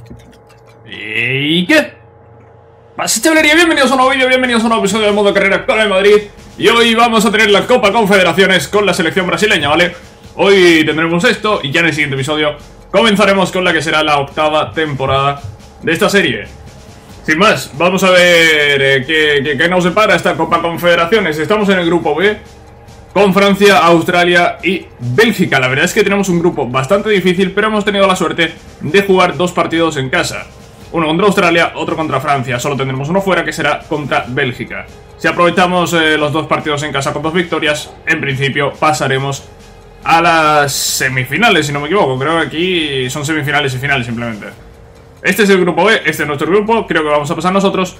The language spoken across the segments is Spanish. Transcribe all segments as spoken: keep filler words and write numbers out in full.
¿Y qué? Pasa, chavalería, bienvenidos a un nuevo vídeo, bienvenidos a un nuevo episodio del modo carrera con el Madrid. Y hoy vamos a tener la Copa Confederaciones con la selección brasileña, ¿vale? Hoy tendremos esto y ya en el siguiente episodio comenzaremos con la que será la octava temporada de esta serie. Sin más, vamos a ver eh, qué, qué, qué nos depara esta Copa Confederaciones. Estamos en el grupo B con Francia, Australia y Bélgica. La verdad es que tenemos un grupo bastante difícil, pero hemos tenido la suerte de jugar dos partidos en casa. Uno contra Australia, otro contra Francia. Solo tendremos uno fuera, que será contra Bélgica. Si aprovechamos eh, los dos partidos en casa con dos victorias, en principio pasaremos a las semifinales, si no me equivoco. Creo que aquí son semifinales y finales simplemente. Este es el grupo B, este es nuestro grupo. Creo que vamos a pasar nosotros.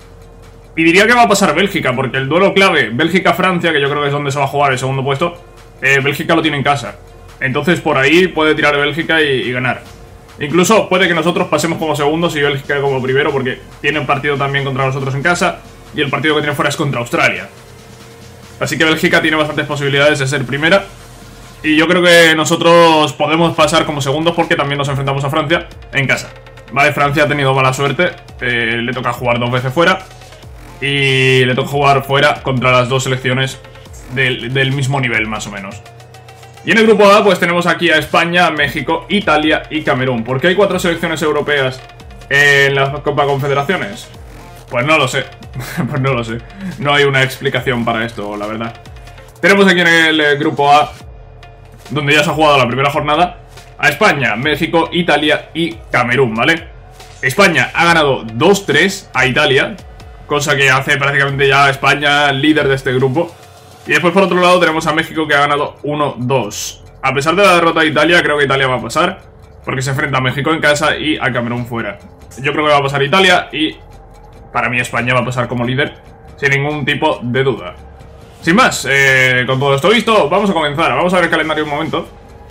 Y diría que va a pasar Bélgica, porque el duelo clave Bélgica-Francia, que yo creo que es donde se va a jugar el segundo puesto, eh, Bélgica lo tiene en casa. Entonces por ahí puede tirar Bélgica y, y ganar. Incluso puede que nosotros pasemos como segundos y Bélgica como primero, porque tiene un partido también contra nosotros en casa y el partido que tiene fuera es contra Australia. Así que Bélgica tiene bastantes posibilidades de ser primera. Y yo creo que nosotros podemos pasar como segundos porque también nos enfrentamos a Francia en casa. Vale, Francia ha tenido mala suerte, eh, le toca jugar dos veces fuera. Y le toca jugar fuera contra las dos selecciones del, del mismo nivel, más o menos. Y en el grupo A pues tenemos aquí a España, México, Italia y Camerún. ¿Por qué hay cuatro selecciones europeas en la Copa Confederaciones? Pues no lo sé, pues no lo sé. No hay una explicación para esto, la verdad. Tenemos aquí en el grupo A, donde ya se ha jugado la primera jornada, a España, México, Italia y Camerún, ¿vale? España ha ganado dos tres a Italia, cosa que hace prácticamente ya a España líder de este grupo. Y después por otro lado tenemos a México, que ha ganado uno dos. A pesar de la derrota de Italia, creo que Italia va a pasar, porque se enfrenta a México en casa y a Camerún fuera. Yo creo que va a pasar Italia y para mí España va a pasar como líder sin ningún tipo de duda. Sin más, eh, con todo esto visto, vamos a comenzar. Vamos a ver el calendario un momento,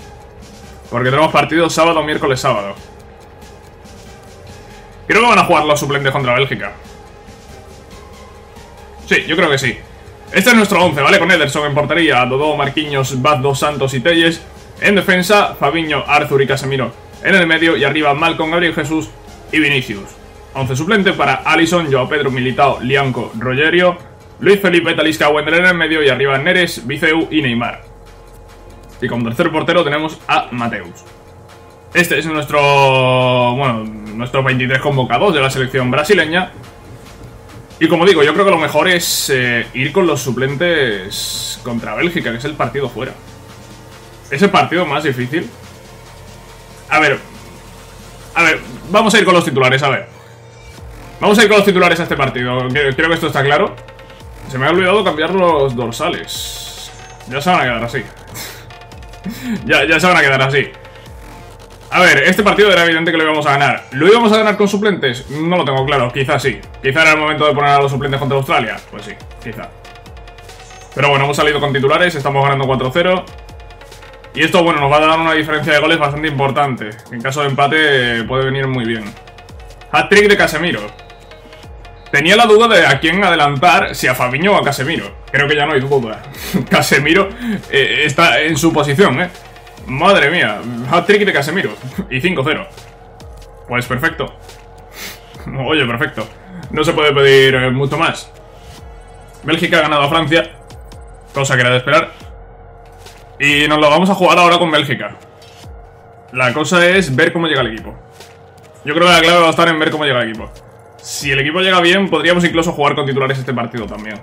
porque tenemos partidos sábado, miércoles, sábado. Creo que van a jugar los suplentes contra Bélgica. Sí, yo creo que sí. Este es nuestro once, ¿vale? Con Ederson en portería, Dodó, Marquinhos, Bad, Dos Santos y Telles. En defensa, Fabinho, Arthur y Casemiro en el medio. Y arriba, Malcom, Gabriel Jesús y Vinicius. once suplente para Alisson, Joao Pedro, Militao, Lianco, Rogerio, Luis Felipe, Talisca, Wendell en el medio. Y arriba, Neres, Biceu y Neymar. Y como tercer portero tenemos a Mateus. Este es nuestro, bueno, nuestro veintitrés convocados de la selección brasileña. Y como digo, yo creo que lo mejor es eh, ir con los suplentes contra Bélgica, que es el partido fuera. Es el partido más difícil. A ver, a ver, vamos a ir con los titulares, a ver. Vamos a ir con los titulares a este partido. Creo que esto está claro. Se me ha olvidado cambiar los dorsales. Ya se van a quedar así. ya, ya se van a quedar así. A ver, este partido era evidente que lo íbamos a ganar. ¿Lo íbamos a ganar con suplentes? No lo tengo claro, quizás sí. Quizá era el momento de poner a los suplentes contra Australia. Pues sí, quizá. Pero bueno, hemos salido con titulares, estamos ganando cuatro cero. Y esto, bueno, nos va a dar una diferencia de goles bastante importante. En caso de empate puede venir muy bien. Hat-trick de Casemiro. Tenía la duda de a quién adelantar, si a Fabinho o a Casemiro. Creo que ya no hay duda. Casemiro eh, está en su posición, eh. Madre mía, hat-trick de Casemiro. Y cinco cero. Pues perfecto. Oye, perfecto. No se puede pedir eh, mucho más. Bélgica ha ganado a Francia, cosa que era de esperar. Y nos lo vamos a jugar ahora con Bélgica. La cosa es ver cómo llega el equipo. Yo creo que la clave va a estar en ver cómo llega el equipo. Si el equipo llega bien, podríamos incluso jugar con titulares este partido también.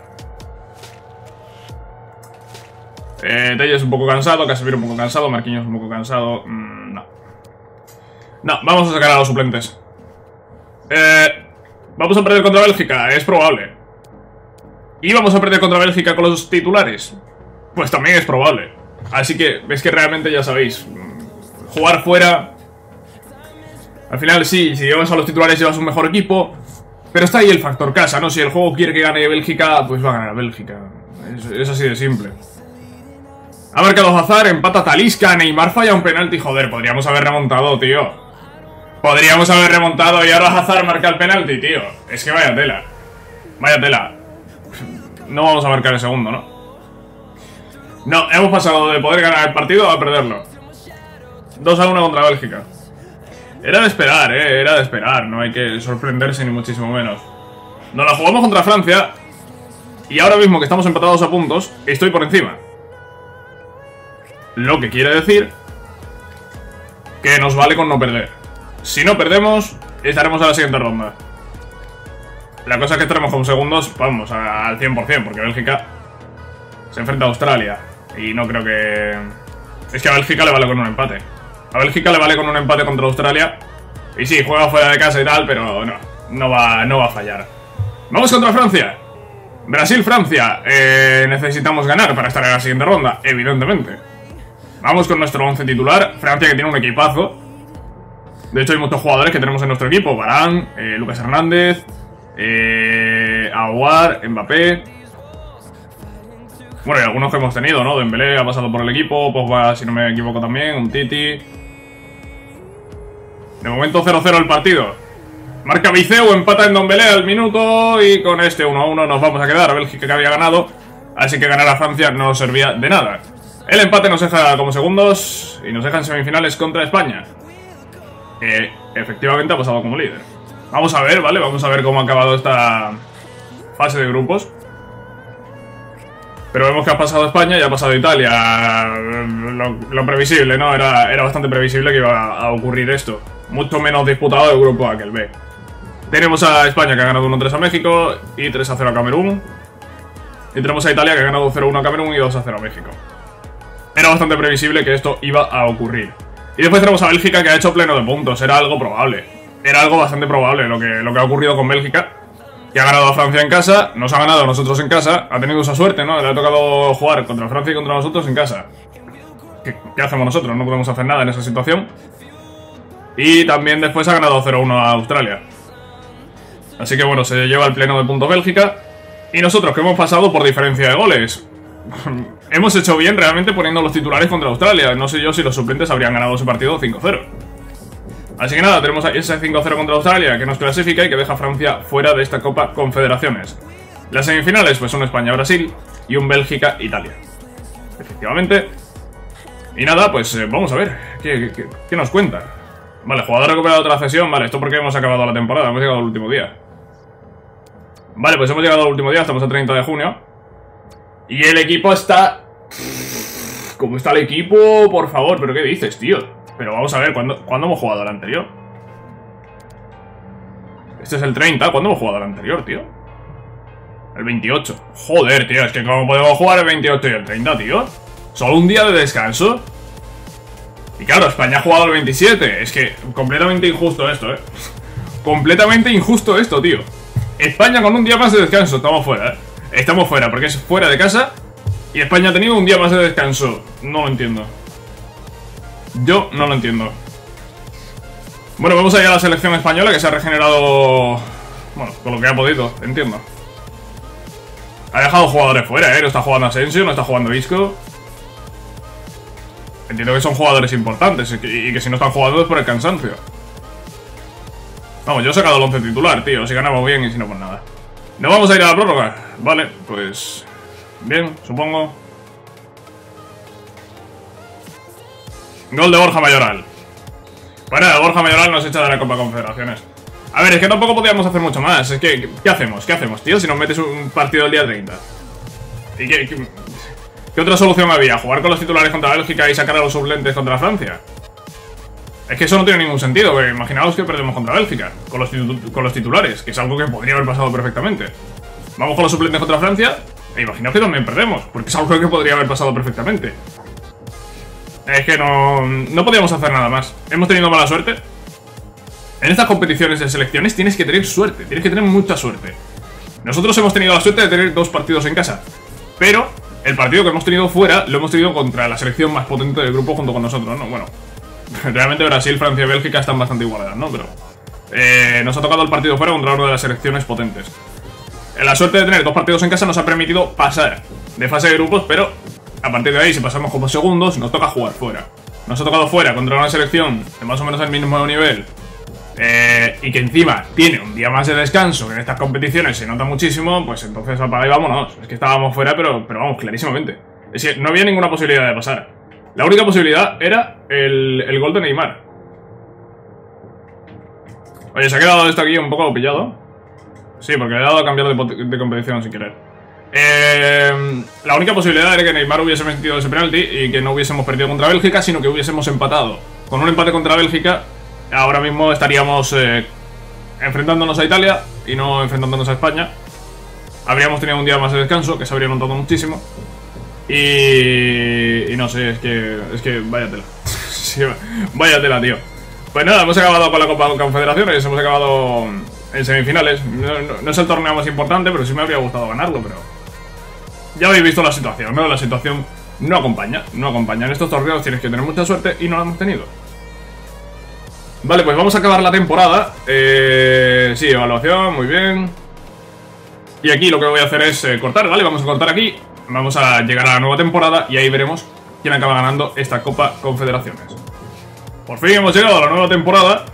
Eh, Telles un poco cansado, Casemiro un poco cansado, Marquinhos un poco cansado. Mm, no. No, vamos a sacar a los suplentes. Eh, ¿Vamos a perder contra Bélgica? Es probable. ¿Y vamos a perder contra Bélgica con los titulares? Pues también es probable. Así que es que realmente ya sabéis, jugar fuera. Al final sí, si llevas a los titulares llevas un mejor equipo. Pero está ahí el factor casa, ¿no? Si el juego quiere que gane Bélgica, pues va a ganar Bélgica. Es, es así de simple. Ha marcado Hazard, empata Talisca, Neymar falla un penalti. Joder, podríamos haber remontado, tío. Podríamos haber remontado y ahora Hazard marca el penalti, tío. Es que vaya tela. Vaya tela. No vamos a marcar el segundo, ¿no? No, hemos pasado de poder ganar el partido a perderlo. dos a uno contra Bélgica. Era de esperar, eh, era de esperar. No hay que sorprenderse ni muchísimo menos. Nos la jugamos contra Francia. Y ahora mismo que estamos empatados a puntos, estoy por encima. Lo que quiere decir que nos vale con no perder. Si no perdemos, estaremos a la siguiente ronda. La cosa es que estaremos como segundos, vamos, al cien por cien, porque Bélgica se enfrenta a Australia. Y no creo que... Es que a Bélgica le vale con un empate. A Bélgica le vale con un empate contra Australia. Y sí, juega fuera de casa y tal, pero no, no va, no va a fallar. Vamos contra Francia. Brasil-Francia. Eh, necesitamos ganar para estar en la siguiente ronda, evidentemente. Vamos con nuestro once titular. Francia, que tiene un equipazo. De hecho hay muchos jugadores que tenemos en nuestro equipo. Varane, eh, Lucas Hernández, eh, Aouar, Mbappé. Bueno, y algunos que hemos tenido, ¿no? Dembélé ha pasado por el equipo. Pogba, si no me equivoco también. Un Titi. De momento cero cero el partido. Marca Viceu, empata en Dembélé al minuto. Y con este uno a uno nos vamos a quedar. Bélgica que había ganado. Así que ganar a Francia no nos servía de nada. El empate nos deja como segundos. Y nos deja en semifinales contra España. Que efectivamente ha pasado como líder. Vamos a ver, ¿vale? Vamos a ver cómo ha acabado esta fase de grupos. Pero vemos que ha pasado España y ha pasado Italia. Lo, lo previsible, ¿no? Era, era bastante previsible que iba a ocurrir esto. Mucho menos disputado del grupo A que el B. Tenemos a España que ha ganado uno tres a México y tres a cero a Camerún. Y tenemos a Italia que ha ganado cero uno a Camerún y dos a cero a México. Era bastante previsible que esto iba a ocurrir. Y después tenemos a Bélgica que ha hecho pleno de puntos. Era algo probable. Era algo bastante probable lo que, lo que ha ocurrido con Bélgica. Que ha ganado a Francia en casa, nos ha ganado a nosotros en casa. Ha tenido esa suerte, ¿no? Le ha tocado jugar contra Francia y contra nosotros en casa. ¿Qué, qué hacemos nosotros? No podemos hacer nada en esa situación. Y también después ha ganado cero uno a Australia. Así que bueno, se lleva el pleno de puntos Bélgica. Y nosotros que hemos pasado por diferencia de goles. Hemos hecho bien realmente poniendo los titulares contra Australia. No sé yo si los suplentes habrían ganado ese partido cinco cero. Así que nada, tenemos ese cinco cero contra Australia que nos clasifica y que deja a Francia fuera de esta Copa Confederaciones. Las semifinales pues son España-Brasil y un Bélgica-Italia. Efectivamente. Y nada, pues eh, vamos a ver. ¿Qué, qué, qué nos cuenta? Vale, jugador recuperado otra cesión. Vale, esto porque hemos acabado la temporada. Hemos llegado al último día. Vale, pues hemos llegado al último día. Estamos a treinta de junio. Y el equipo está... ¿Cómo está el equipo? Por favor, ¿pero qué dices, tío? Pero vamos a ver, ¿cuándo, ¿cuándo hemos jugado al anterior? Este es el treinta, ¿cuándo hemos jugado al anterior, tío? El veintiocho. Joder, tío, es que ¿cómo podemos jugar el veintiocho y el treinta, tío? ¿Solo un día de descanso? Y claro, España ha jugado el veintisiete. Es que completamente injusto esto, ¿eh? Completamente injusto esto, tío. España con un día más de descanso. Estamos fuera, ¿eh? Estamos fuera, porque es fuera de casa. Y España ha tenido un día más de descanso. No lo entiendo. Yo no lo entiendo. Bueno, vamos a ir a la selección española que se ha regenerado... Bueno, con lo que ha podido, entiendo. Ha dejado jugadores fuera, ¿eh? No está jugando Asensio, no está jugando Isco. Entiendo que son jugadores importantes y que, y que si no están jugando es por el cansancio. Vamos, yo he sacado el once titular, tío. Si ganamos bien y si no, pues nada. ¿No vamos a ir a la prórroga? Vale, pues... Bien, supongo. Gol de Borja Mayoral. Bueno, Borja Mayoral nos echa de la Copa Confederaciones. A ver, es que tampoco podíamos hacer mucho más. Es que, ¿qué hacemos? ¿Qué hacemos, tío? Si nos metes un partido el día treinta. ¿Y qué, qué, qué otra solución había? ¿Jugar con los titulares contra Bélgica y sacar a los suplentes contra Francia? Es que eso no tiene ningún sentido, porque imaginaos que perdemos contra Bélgica con los, con los titulares, que es algo que podría haber pasado perfectamente. Vamos con los suplentes contra Francia e imaginaos que también perdemos, porque es algo que podría haber pasado perfectamente. Es que no, no podíamos hacer nada más. Hemos tenido mala suerte. En estas competiciones de selecciones tienes que tener suerte, tienes que tener mucha suerte. Nosotros hemos tenido la suerte de tener dos partidos en casa, pero el partido que hemos tenido fuera lo hemos tenido contra la selección más potente del grupo junto con nosotros, ¿no? Bueno, realmente Brasil, Francia y Bélgica están bastante igualadas, ¿no? Pero eh, nos ha tocado el partido fuera contra una de las selecciones potentes. La suerte de tener dos partidos en casa nos ha permitido pasar de fase de grupos, pero a partir de ahí, si pasamos como segundos, nos toca jugar fuera. Nos ha tocado fuera contra una selección de más o menos el mismo nivel eh, y que encima tiene un día más de descanso, que en estas competiciones se nota muchísimo, pues entonces apaga y vámonos. Es que estábamos fuera, pero, pero vamos, clarísimamente. Es que no había ninguna posibilidad de pasar. La única posibilidad era el, el gol de Neymar. Oye, se ha quedado esto aquí un poco pillado. Sí, porque le he dado a cambiar de, de competición sin querer. Eh, la única posibilidad era que Neymar hubiese metido ese penalti y que no hubiésemos perdido contra Bélgica, sino que hubiésemos empatado. Con un empate contra Bélgica, ahora mismo estaríamos eh, enfrentándonos a Italia y no enfrentándonos a España. Habríamos tenido un día más de descanso, que se habría notado muchísimo. Y, y no sé, es que, es que vaya tela. Sí, vaya tela, tío. Pues nada, hemos acabado con la Copa Confederaciones, hemos acabado en semifinales. No, no, no es el torneo más importante, pero sí me habría gustado ganarlo, pero... Ya habéis visto la situación, ¿no? La situación no acompaña, no acompaña. En estos torneos tienes que tener mucha suerte y no la hemos tenido. Vale, pues vamos a acabar la temporada. Eh, sí, evaluación, muy bien. Y aquí lo que voy a hacer es eh, cortar, ¿vale? Vamos a cortar aquí. Vamos a llegar a la nueva temporada y ahí veremos quién acaba ganando esta Copa Confederaciones. Por fin hemos llegado a la nueva temporada.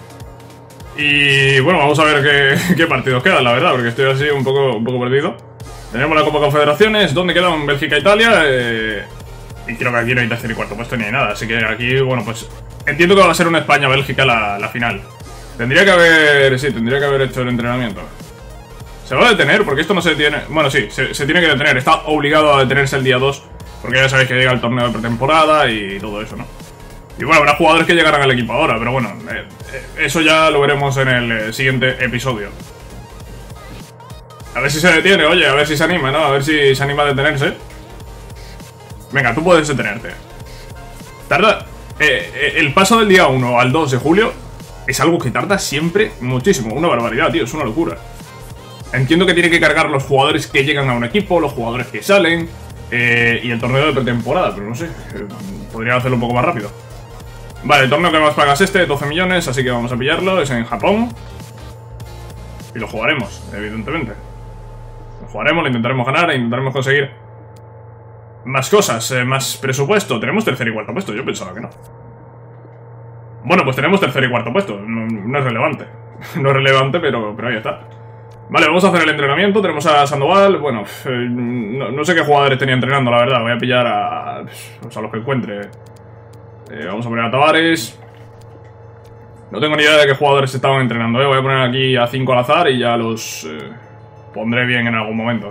Y bueno, vamos a ver qué, qué partidos quedan, la verdad, porque estoy así un poco, un poco perdido. Tenemos la Copa Confederaciones, donde quedan Bélgica e Italia. Eh, y creo que aquí no hay tercer y cuarto puesto ni hay nada. Así que aquí, bueno, pues entiendo que va a ser una España-Bélgica la, la final. Tendría que haber, sí, tendría que haber hecho el entrenamiento. ¿Se va a detener? Porque esto no se detiene. Bueno, sí, se, se tiene que detener. Está obligado a detenerse el día dos. Porque ya sabéis que llega el torneo de pretemporada y todo eso, ¿no? Y bueno, habrá jugadores que llegarán al equipo ahora. Pero bueno, eh, eh, eso ya lo veremos en el eh, siguiente episodio. A ver si se detiene, oye, a ver si se anima, ¿no? A ver si se anima a detenerse. Venga, tú puedes detenerte. Tarda... Eh, eh, el paso del día uno al dos de julio es algo que tarda siempre muchísimo. Una barbaridad, tío, es una locura. Entiendo que tiene que cargar los jugadores que llegan a un equipo, los jugadores que salen eh, y el torneo de pretemporada, pero no sé, eh, podría hacerlo un poco más rápido. Vale, el torneo que más paga es este, doce millones, así que vamos a pillarlo, es en Japón. Y lo jugaremos, evidentemente. Lo jugaremos, lo intentaremos ganar e intentaremos conseguir más cosas, eh, más presupuesto. Tenemos tercer y cuarto puesto, yo pensaba que no. Bueno, pues tenemos tercer y cuarto puesto, no, no es relevante. No es relevante, pero, pero ahí está. Vale, vamos a hacer el entrenamiento. Tenemos a Sandoval. Bueno, eh, no, no sé qué jugadores tenía entrenando, la verdad. Voy a pillar a, pues a los que encuentre. eh, Vamos a poner a Tavares. No tengo ni idea de qué jugadores estaban entrenando, ¿eh? Voy a poner aquí a cinco al azar y ya los eh, pondré bien en algún momento.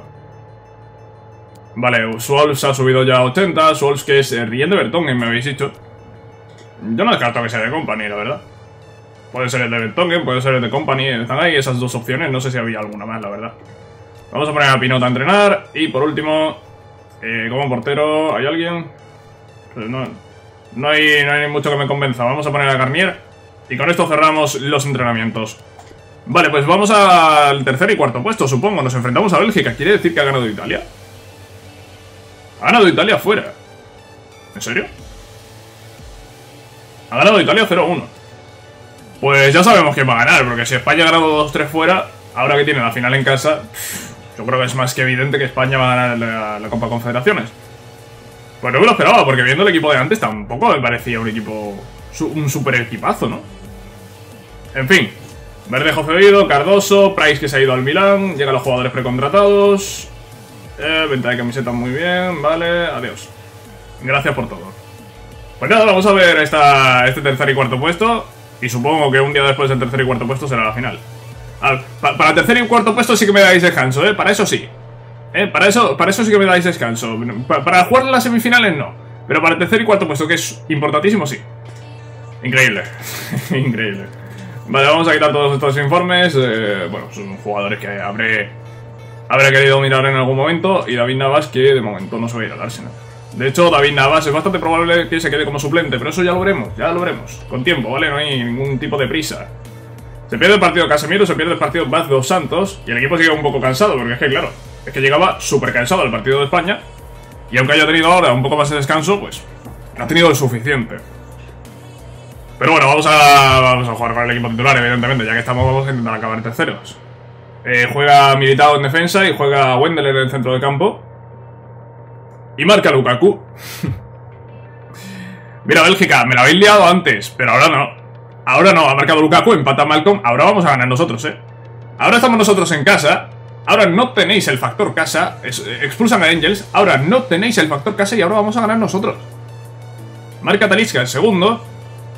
Vale, Swolz ha subido ya a ochenta. Swolz, que es eh, Rien de Vertonghen, me habéis dicho. Yo no descarto que sea de Company, la verdad. Puede ser el de Vertonghen, puede ser el de Company. Están ahí esas dos opciones, no sé si había alguna más, la verdad. Vamos a poner a Pinot a entrenar. Y por último, eh, como portero, ¿hay alguien? Pues no, no, hay, no hay mucho que me convenza. Vamos a poner a Garnier. Y con esto cerramos los entrenamientos. Vale, pues vamos al tercer y cuarto puesto, supongo. Nos enfrentamos a Bélgica. ¿Quiere decir que ha ganado Italia? Ha ganado Italia fuera. ¿En serio? Ha ganado Italia cero uno. Pues ya sabemos quién va a ganar, porque si España ha ganado dos tres fuera, ahora que tiene la final en casa, yo creo que es más que evidente que España va a ganar la, la Copa Confederaciones. Pues no me lo esperaba, porque viendo el equipo de antes tampoco me parecía un equipo, un super equipazo, ¿no? En fin, Verdejo cedido, Cardoso, Price que se ha ido al Milán, llegan los jugadores precontratados, eh, venta de camisetas muy bien, vale, adiós. Gracias por todo. Pues nada, vamos a ver esta, este tercer y cuarto puesto. Y supongo que un día después del tercer y cuarto puesto será la final. Al, pa, Para el tercer y cuarto puesto sí que me dais descanso, ¿eh? Para eso sí. ¿Eh? Para eso, para eso sí que me dais descanso. Pa, Para jugar las semifinales no. Pero para el tercer y cuarto puesto, que es importantísimo, sí. Increíble. Increíble. Vale, vamos a quitar todos estos informes. Eh, bueno, son jugadores que habré, habré querido mirar en algún momento. Y David Navas, que de momento no se va a ir al Arsenal. De hecho, David Navas es bastante probable que se quede como suplente, pero eso ya lo veremos, ya lo veremos. Con tiempo, ¿vale? No hay ningún tipo de prisa. Se pierde el partido Casemiro, se pierde el partido Baz dos Santos, y el equipo sigue un poco cansado, porque es que, claro, es que llegaba súper cansado al partido de España, y aunque haya tenido ahora un poco más de descanso, pues no ha tenido el suficiente. Pero bueno, vamos a, vamos a jugar con el equipo titular, evidentemente, ya que estamos, vamos a intentar acabar terceros. Eh, juega Militao en defensa y juega Wendell en el centro del campo. Y marca Lukaku. Mira, Bélgica, me la habéis liado antes, pero ahora no. Ahora no, ha marcado Lukaku, empata Malcolm. Ahora vamos a ganar nosotros, ¿eh? Ahora estamos nosotros en casa. Ahora no tenéis el factor casa. Es, expulsan a Angels. Ahora no tenéis el factor casa y ahora vamos a ganar nosotros. Marca Talisca el segundo.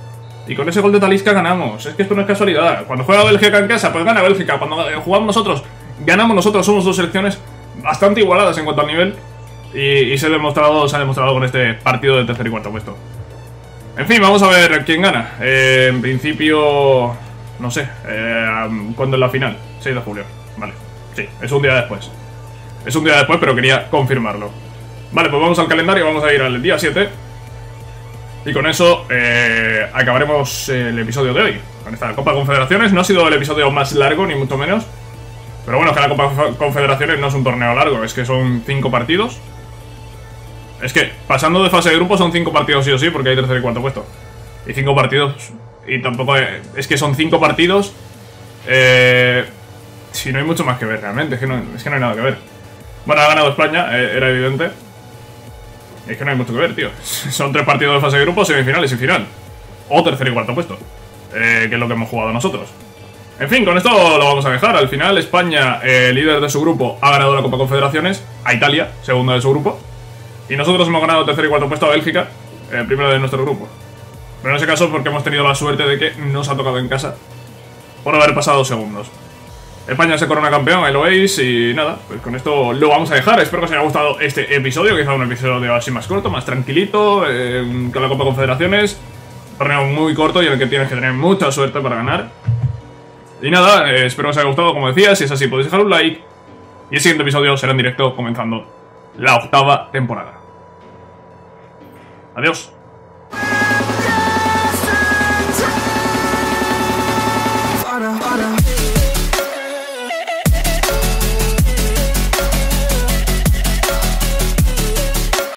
Y con ese gol de Talisca ganamos. Es que esto no es casualidad. Cuando juega Bélgica en casa, pues gana Bélgica. Cuando jugamos nosotros, ganamos nosotros. Somos dos selecciones bastante igualadas en cuanto al nivel. Y, y se, ha demostrado, se ha demostrado con este partido de tercer y cuarto puesto. En fin, vamos a ver quién gana. Eh, en principio, no sé. Eh, ¿Cuándo es la final? seis de julio. Vale. Sí, es un día después. Es un día después, pero quería confirmarlo. Vale, pues vamos al calendario. Vamos a ir al día siete. Y con eso eh, acabaremos el episodio de hoy. Con esta Copa Confederaciones. No ha sido el episodio más largo, ni mucho menos. Pero bueno, que la Copa Confederaciones no es un torneo largo. Es que son cinco partidos. Es que pasando de fase de grupo son cinco partidos sí o sí, porque hay tercer y cuarto puesto. Y cinco partidos. Y tampoco hay, es que son cinco partidos. Eh, si no hay mucho más que ver realmente. Es que no, es que no hay nada que ver. Bueno, ha ganado España, eh, era evidente. Es que no hay mucho que ver, tío. Son tres partidos de fase de grupo, semifinales y final. O tercer y cuarto puesto. Eh, que es lo que hemos jugado nosotros. En fin, con esto lo vamos a dejar. Al final, España, eh, líder de su grupo, ha ganado la Copa Confederaciones a Italia, segunda de su grupo. Y nosotros hemos ganado tercer y cuarto puesto a Bélgica, eh, primero de nuestro grupo. Pero en ese caso porque hemos tenido la suerte de que nos ha tocado en casa por haber pasado segundos. España se corona campeón, ahí lo veis. Y nada, pues con esto lo vamos a dejar. Espero que os haya gustado este episodio, quizá un episodio así más corto, más tranquilito, eh, con la Copa Confederaciones. Torneo muy corto y en el que tienes que tener mucha suerte para ganar. Y nada, eh, espero que os haya gustado, como decía. Si es así, podéis dejar un like. Y el siguiente episodio será en directo, comenzando la octava temporada. Adiós.